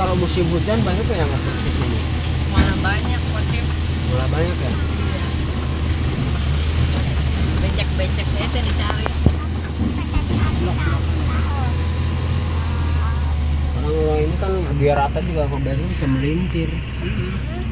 kalau musim hujan banyak tuh yang ngapus di sini. Mana banyak motif. Mulai banyak ya. Iya. Becek-becek itu dicari. Orang-orang ini kan biar rata juga kalau biasanya bisa melintir.